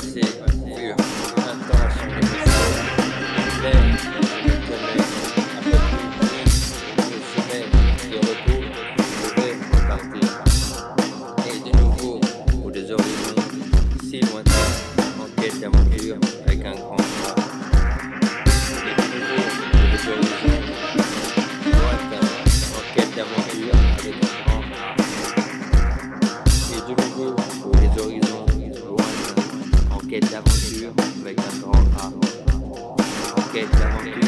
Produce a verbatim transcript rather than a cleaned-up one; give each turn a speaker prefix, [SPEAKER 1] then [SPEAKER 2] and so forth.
[SPEAKER 1] passé furent intenses sur les messages, l'air je me connais un peu plus libre, le sommeil et repos, je vais repartir. Et de nouveau, pour des horizons si lointains, en quête d'aventure avec un grand A. Et de nouveau, pour des horizons lointains, en quête d'aventure avec un grand A. Et de nouveau, pour des horizons lointains, en quête d'aventure avec un grand A. En quête d'aventure.